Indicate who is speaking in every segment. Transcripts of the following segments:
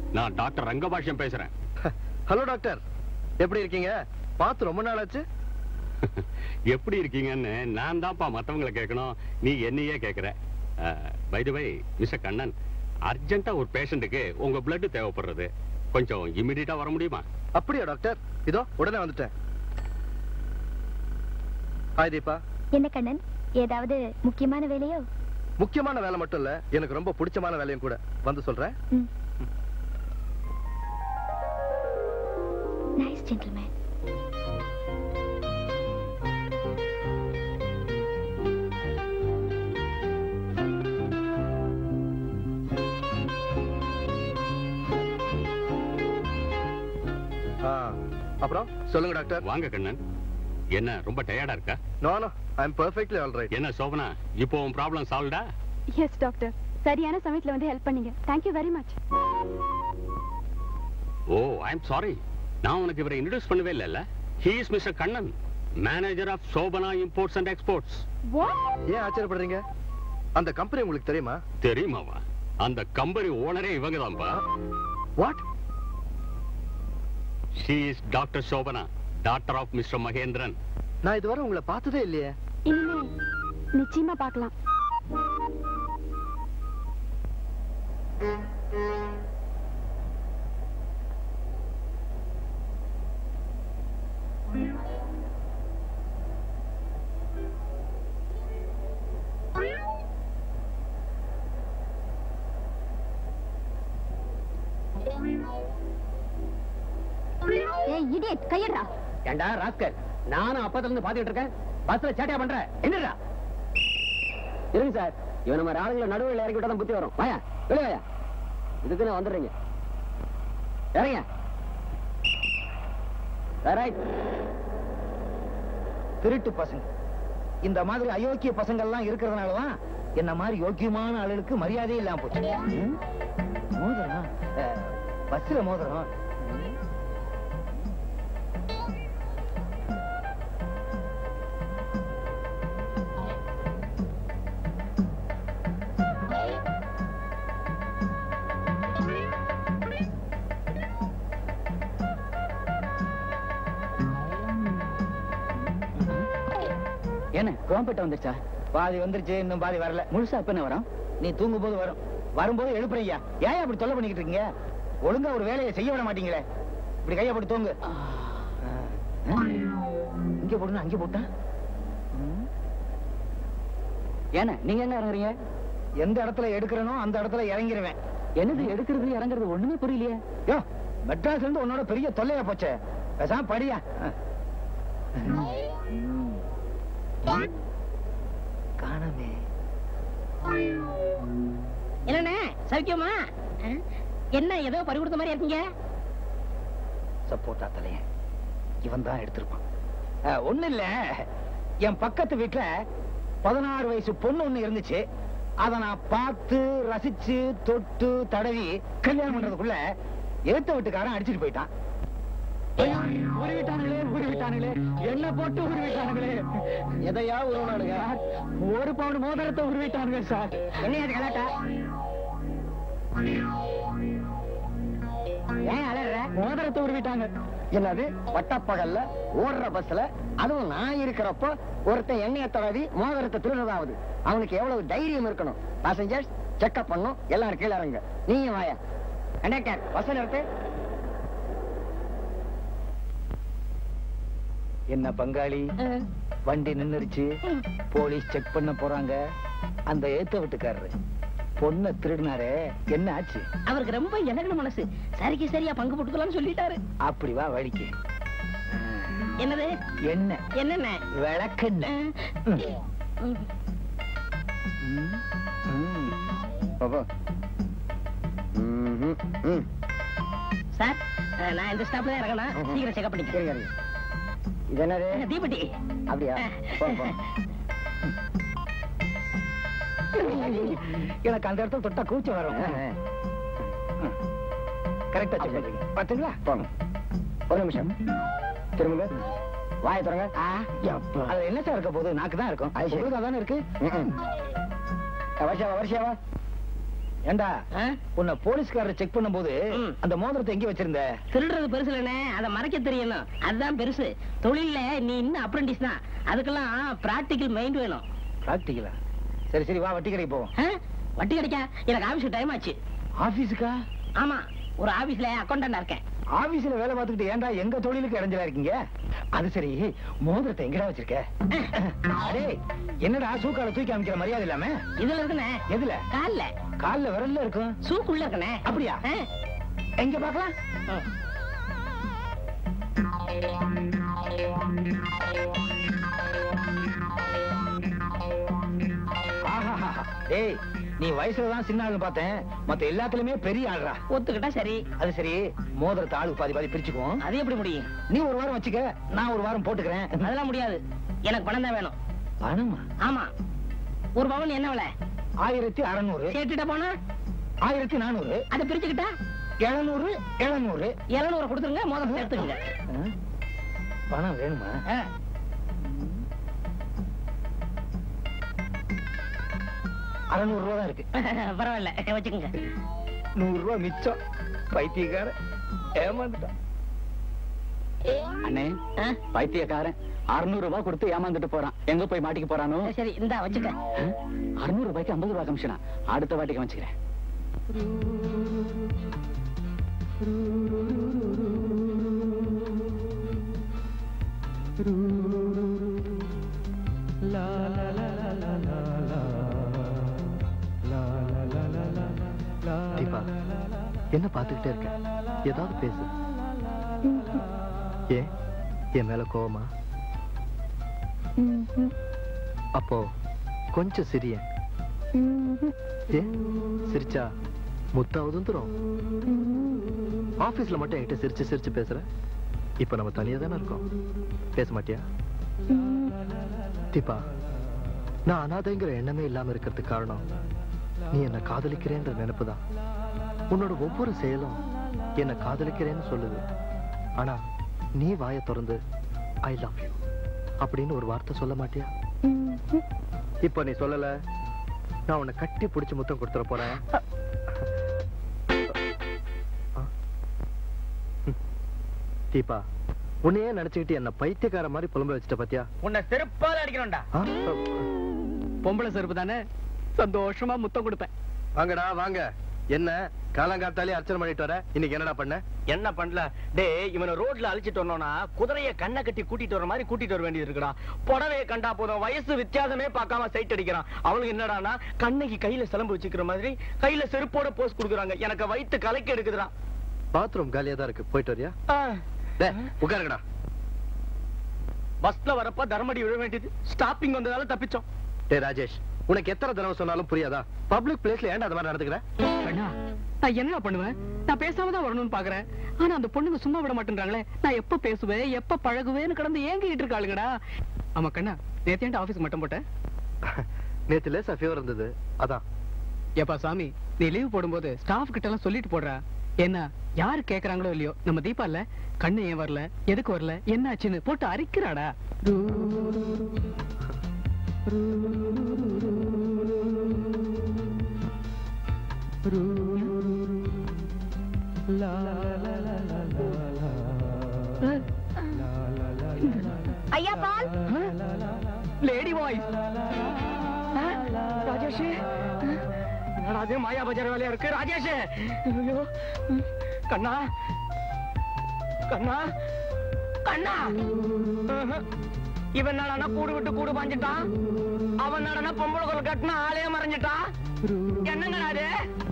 Speaker 1: நான் டாக்டர் ரங்கபாஷ்யம் பேசுறேன்.
Speaker 2: Hello doctor, எப்படி இருக்கீங்க? பார்த்து ரொம்ப நாள் ஆச்சு.
Speaker 1: எப்படி இருக்கீங்கன்னு நான் தான்ப்பா மத்தவங்களை கேட்கணும், நீ என்னையே கேட்கிற. By the way mister Kannan, அர்ஜென்ட்டா ஒரு பேஷண்ட்டுக்கு உங்க பிளட் தேவைப்படுறது. கொஞ்சம் இமிடியேட்டா வர முடியுமா?
Speaker 2: அப்படியா டாக்டர்? இதோ உடனே வந்துட்டேன். ஹாய் தீபா.
Speaker 3: என்ன கண்ணன், ஏதாவது முக்கியமான வேலையோ?
Speaker 2: முக்கியமான வேலை மட்டும் இல்ல, எனக்கு ரொம்ப பிடிச்சமான வேலையும் கூட. வந்து சொல்றேன்.
Speaker 3: Nice gentleman.
Speaker 2: அப்புறம் சொல்லுங்க டாக்டர்.
Speaker 1: வாங்க கண்ணன். என்ன ரொம்ப டயர்டா இருக்கா?
Speaker 2: No no, I am perfectly all right.
Speaker 1: என்ன சோபனா, இப்போ உன் ப்ராப்ளம் சால்வ்டா?
Speaker 3: எஸ் டாக்டர், சரியான சமயத்துல வந்து ஹெல்ப் பண்ணீங்க. Thank you very much.
Speaker 1: Oh, I am sorry. நான் உனக்கு இவரை இன்ட்ரோ듀ஸ் பண்ணவே இல்லைல்ல. He is Mr. Kannan, manager of Shobana imports and exports.
Speaker 3: What?
Speaker 2: ஏன் ஆச்சரியப்படுறீங்க? அந்த கம்பெனி உங்களுக்கு தெரியுமா?
Speaker 1: தெரியுமாவா? அந்த கம்பெனி ஓனரே இவங்க தான்பா.
Speaker 2: What?
Speaker 1: She is Dr. Shobana, daughter of Mr. Mahendran.
Speaker 2: நான் இதுவரை உங்களை பார்த்ததே இல்லையே.
Speaker 3: இனிமே நிச்சயமா பார்க்கலாம். ஏய் இடியட், கையடா.
Speaker 4: ஏண்டா ராஸ்கல், நானும் அப்பத்துல இருந்து பாத்துக்கிட்டு இருக்கேன். பஸ்ல சேட்டையா பண்ற என்னடா? இருங்க சார், இவன் நம்ம ஆளுங்களை நடுவில் இறக்கி விட்டா தான் புத்தி வரும். வாயா வெளியே வாயா. இதுக்கு நான் வந்துடுறீங்க. இறங்க. ரைட்.
Speaker 5: திருட்டு பசங்க, இந்த மாதிரி அயோக்கிய பசங்கள்லாம் இருக்கிறதுனாலதான் என்ன மாதிரி யோக்கியமான ஆளுகளுக்கு மரியாதையே இல்லாம போச்சு. மோதிரம், பஸ்ல மோதிரம்.
Speaker 4: என்ன கோம்பேட்டை வந்துச்சா?
Speaker 5: பாதி வந்துருச்சு, இன்னும் பாதி வரல.
Speaker 4: முழுசா எப்ப வரும்?
Speaker 5: நீ தூங்கும் போது வரும். வரும்போது எழுப்புறையா. ஏன் அப்படி தொல்லை பண்ணிக்கிட்டு இருக்கீங்க? ஒழுங்கா ஒரு வேலையை செய்ய விட மாட்டீங்களே. இப்படி கையை போட்டு தூங்கு. இங்க போடுனா அங்க போட்டா.
Speaker 4: ஏன்னா நீங்க என்ன இறங்குறீங்க?
Speaker 5: எந்த இடத்துல எடுக்கிறனோ அந்த இடத்துல இறங்கிருவேன்.
Speaker 4: என்னது எடுக்கிறது இறங்குறது ஒண்ணுமே புரியலையே.
Speaker 5: யோ, மெட்ராஸ்ல இருந்து உன்னோட பெரிய தொல்லையா போச்சே. பேசாம படியா. காணமே.
Speaker 6: என்னண்ணே சௌக்கியமா? என்ன ஏதோ பறி கொடுத்த மாதிரி இருக்கீங்க?
Speaker 5: சப்போட்டா தலைய இவன் தான் எடுத்திருப்பான். ஒண்ணு இல்ல, என் பக்கத்து வீட்டுல 16 வயசு பொண்ணு ஒண்ணு இருந்துச்சு. அத நான் பார்த்து ரசிச்சு தொட்டு தடவி கல்யாணம் பண்றதுக்குள்ள எழுத்த வீட்டுக்காரன் அடிச்சுட்டு போயிட்டான்.
Speaker 4: உருவிட்டானுங்களே உருவிட்டானுங்களே, என்ன போட்டு உருவிட்டானுங்களே.
Speaker 5: எதையா உருவானுங்க?
Speaker 4: 1 பவுன் மோதிரத்தை உருவிட்டானுங்க சார்.
Speaker 6: என்ன அது கலாட்டா? ஏன் அலற?
Speaker 4: மோதிரத்தை உருவிட்டாங்க.
Speaker 5: என்னது பட்டப்பகல்ல ஓடுற பஸ்ல, அதுவும் நான் இருக்கிறப்போ ஒருத்தன் எண்ணெயை தடவி மோதிரத்தை திருடுறதாவது அவனுக்கு எவ்வளவு தைரியம் இருக்கணும்? பாசஞ்சர்ஸ் செக்அப் பண்ணும், எல்லாரும் கீழே இறங்க. நீங்க வாயா. கண்டக்டர் பஸ் நிறுத்து. என்ன பங்காளி, வண்டி நின்னுருச்சு, போலீஸ் செக் பண்ண போறாங்க. அந்த ஏத்த வீட்டுக்காரரு பொண்ணை திருடினாரே, என்ன ஆச்சு?
Speaker 6: அவருக்கு ரொம்ப இலகின மனசு, சரிக்கு சரியா பங்கு போட்டுக்கலாம்னு சொல்லிட்டாரு.
Speaker 5: அப்படி வா வழிக்கு.
Speaker 6: என்னது?
Speaker 5: என்ன?
Speaker 6: என்னென்ன?
Speaker 5: விளக்கெண்ண.
Speaker 6: சார், நான் இந்த ஸ்டாப்ல தான் இறங்கணும். சீக்கிரம் செக்அப் பண்ணிக்கிறேன்.
Speaker 5: இது என்னது?
Speaker 6: தீபெட்டி.
Speaker 5: அப்படியா? எனக்கு அந்த இடத்துல தொட்டா கூச்சம் வரும். கரெக்டா செக் பண்றீங்க பாத்தீங்களா? போங்க. ஒரு நிமிஷம் திரும்புங்க. வாயை தொடங்க. அது என்ன சார் இருக்க போது? நாக்கு தான் இருக்கும். உங்களுக்கு அதானே இருக்கு. வருஷாவா வருஷாவா? ஏண்டா உன்னை போலீஸ்காரர் செக் பண்ணும்போது அந்த மோதிரத்தை எங்க வச்சிருந்த?
Speaker 6: திருடுறது பெருசு இல்லனே, அதை மறைக்க தெரியணும், அதுதான் பெருசு. தொழில்ல நீ இன்னும் அப்ரண்டிஸ் தான், அதுக்கெல்லாம் பிராக்டிக்கல் மைண்ட் வேணும்.
Speaker 5: பிராக்டிக்கலா? சரி சரி, வா வட்டி கடைக்கு போவோம்.
Speaker 6: வட்டி கிடைக்கா? எனக்கு ஆபீஸ்க்கு டைம் ஆச்சு.
Speaker 5: ஆபீஸுக்கா?
Speaker 6: ஆமா, ஒரு ஆபீஸ்ல அக்கௌண்டன்டா இருக்கேன்.
Speaker 5: ஆபீஸ்ல வேலை பார்த்துக்கிட்டு ஏன்டா எங்க தொழிலுக்கு இடைஞ்சலா இருக்கீங்க? அது சரி, மோதிரத்தை எங்கடா வச்சிருக்க? டேய், என்னடா சூக்கால தூக்கி அமைக்கிற மரியாதை இல்லாம?
Speaker 6: இதுல இருக்குனே.
Speaker 5: எதுல?
Speaker 6: கால்ல.
Speaker 5: கால்ல விரல்ல இருக்கும்.
Speaker 6: சூக்குள்ள இருக்குனே.
Speaker 5: அப்படியா? எங்க பார்க்கலாம். டேய், நீ வயசுலதான் சின்ன ஆளு பார்த்தேன், மத்த எல்லாத்துலயுமே பெரிய ஆள்ரா.
Speaker 6: ஒத்துக்கிட்டா சரி.
Speaker 5: அது சரி, மோதிரத்தை ஆளுக்கு பாதி பாதி பிரிச்சுக்குவோம்.
Speaker 6: அது எப்படி முடியும்?
Speaker 5: நீ ஒரு வாரம் வச்சுக்க, நான் ஒரு வாரம் போட்டுக்கிறேன்.
Speaker 6: அதெல்லாம் முடியாது, எனக்கு பணம் தான் வேணும்.
Speaker 5: பணமா?
Speaker 6: ஆமா. ஒரு பவுன் என்ன விலை?
Speaker 5: 1600.
Speaker 6: கேட்டுட்டா போனா
Speaker 5: 1400.
Speaker 6: அதை பிரிச்சுக்கிட்டா
Speaker 5: 700.
Speaker 6: 700 கொடுத்துருங்க, மோதிரம் எடுத்துக்கங்க.
Speaker 5: பணம் வேணுமா? 600 ரூபா தான் இருக்கு.
Speaker 6: பரவாயில்ல, வச்சுக்கோங்க.
Speaker 5: 100 ரூபா மிச்சம். பைத்தியக்கார ஏமாந்துட்டான்.
Speaker 4: அண்ணே, பைத்தியக்காரன் 600 ரூபாய் கொடுத்து ஏமாந்துட்டு போறான். எங்க போய் மாட்டிக்க போறானோ?
Speaker 6: சரி, இந்தா வச்சுக்க.
Speaker 4: 600 ரூபாய்க்கு 50 ரூபாய் கமிஷனா? அடுத்த வாட்டிக்கு வச்சுக்கிறேன்.
Speaker 2: தீபா, என்ன பாத்துக்கிட்டே இருக்க? ஏதாவது பேசு. ஏன் என் மேல கோவமா? அப்போ கொஞ்சம் சிரிய. ஏன் சிரிச்சா முத்தாவது தரும்? ஆபீஸ்ல மட்டும் என்கிட்ட சிரிச்சு சிரிச்சு பேசுற. இப்ப நம்ம தனியா தானே இருக்கோம், பேச மாட்டியா? தீபா, நான் அனாதைங்கிற எண்ணமே இல்லாம இருக்கிறதுக்கு காரணம் நீ என்ன காதலிக்கிறேன்ற நினைப்புதான். உன்னோட ஒவ்வொரு செயலும் என்ன காதலிக்கிறேன்னு சொல்லுது. ஆனா நீ வாயை திறந்து ஐ லவ் யூ அப்படின்னு ஒரு வார்த்தை சொல்ல மாட்டியா? இப்ப நீ சொல்லல, நான் உன்னை கட்டி பிடிச்சு முத்தம் கொடுத்துட போறேன். தீபா, உன்னையே நினைச்சுக்கிட்டு என்ன பைத்தியக்கார மாதிரி புலம்ப வச்சுட்ட பாத்தியா?
Speaker 5: உன்னை செருப்பால அடிக்கணும்டா.
Speaker 4: பொம்பளை செருப்பு தானே, சந்தோஷமா முத்தம் கொடுப்பேன்.
Speaker 2: வாங்கடா வாங்க. என்ன காலங்காத்தாலே அர்ச்சனை பண்ணிட்டு வர? இன்னைக்கு என்னடா பண்ண?
Speaker 5: என்ன பண்ணல டேய், இவனை ரோட்ல அழிச்சிட்டு வரணும்னா குதிரைய கண்ணை கட்டி கூட்டிட்டு வர மாதிரி கூட்டிட்டு வர வேண்டியது இருக்குடா. புடவைய கண்டா போதும், வயசு வித்தியாசமே பார்க்காம சைட் அடிக்கிறான். அவனுக்கு என்னடானா கண்ணைக்கு கையில சிலம்பு வச்சுக்கிற மாதிரி கையில செருப்போட போஸ் கொடுக்குறாங்க. எனக்கு வயித்து கலக்கி எடுக்குதுடா.
Speaker 2: பாத்ரூம் காலியா தான் இருக்கு, போயிட்டு வரியா? உட்காருங்கடா.
Speaker 5: பஸ்ல வரப்ப தர்மடி விழ வேண்டியது, ஸ்டாப்பிங் வந்ததால தப்பிச்சோம்.
Speaker 2: டேய் ராஜேஷ், உனக்கு எத்தனை தடவை சொன்னாலும் புரியாதா? பப்ளிக் பிளேஸ்ல ஏன்டா அந்த மாதிரி நடந்துக்கிற?
Speaker 4: நான் என்ன பண்ணுவேன்? நான் பேசாம தான் வரணும்னு பாக்குறேன். ஆனா அந்த பொண்ணுங்க சும்மா விட மாட்டேன்றாங்களே. நான் எப்ப பேசுவேன், எப்ப பழகுவேன்னு கடந்து ஏங்கிட்டு இருக்காளுங்கடா. ஆமா கண்ணா, நேத்து ஆபீஸ்க்கு மட்டும் போட்டேன்.
Speaker 2: நேத்து லேசா ஃபீவர் இருந்தது, அதான்.
Speaker 4: ஏப்பா சாமி, நீ லீவ் போடும்போது ஸ்டாஃப் கிட்ட எல்லாம் சொல்லிட்டு போடுறா. என்ன யாரு கேக்குறாங்களோ இல்லையோ, நம்ம தீபா இல்ல, கண்ணு ஏன் வரல, எதுக்கு வரல, என்ன ஆச்சுன்னு போட்டு அரிக்கிறாடா.
Speaker 3: ஐயா பால்.
Speaker 4: Lady voice.
Speaker 5: ராஜேஷ், அதே மாயா பஜார் வேலையா இருக்கு. ராஜேஷ், ஐயோ கண்ணா கண்ணா கண்ணா. இவன் நடனா கூடு விட்டு கூடு பாஞ்சிட்டான். அவன் நடனா பொம்பளை குரல் கட்டினா ஆளே மறைஞ்சிட்டான். என்னங்கடா அது?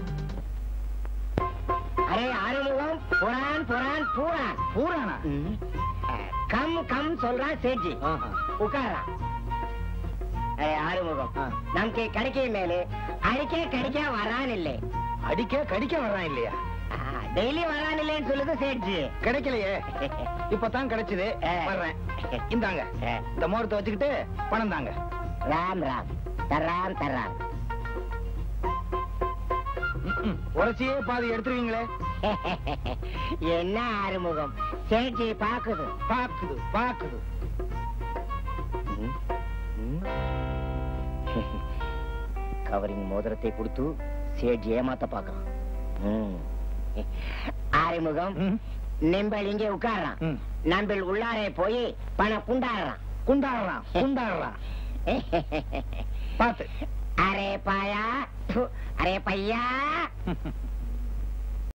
Speaker 6: அரே ஆறுமுகம், புறான் புறான் பூரான்
Speaker 5: பூரானா?
Speaker 6: கம் கம் சொல்றான் சேஜி. உட்காரா. அரே ஆறுமுகம், நமக்கு கிடைக்க மேலே அடிக்க கடிக்க வரான் இல்லை.
Speaker 5: அடிக்க கடிக்க வர்றான் இல்லையா?
Speaker 6: டெய்லி வரான் இல்லைன்னு சொல்லுது சேட்ஜி.
Speaker 5: கிடைக்கலையே, இப்பதான் கிடைச்சது. வர்றேன். இந்தாங்க, இந்த மோரத்தை வச்சுக்கிட்டு பணம் தாங்க.
Speaker 6: ராம் ராம் தர்றாம் தர்றாம்.
Speaker 5: உரைச்சியே பாதி எடுத்துருவீங்களே.
Speaker 6: என்ன ஆறுமுகம், சேட்ஜி பாக்குது
Speaker 5: பாக்குது பாக்குது.
Speaker 6: கவரிங் மோதிரத்தை கொடுத்து சேட்ஜி ஏமாத்த பாக்குறான். ஆறுமுகம் நம்பள் இங்கே உட்கார்றான், நம்பள் உள்ளாரே போய் பணம் குண்டாடுறான்.
Speaker 5: குண்டாடுறான் குண்டாடுறான் பாத்து.
Speaker 6: அரே பாயா, அரே பையா.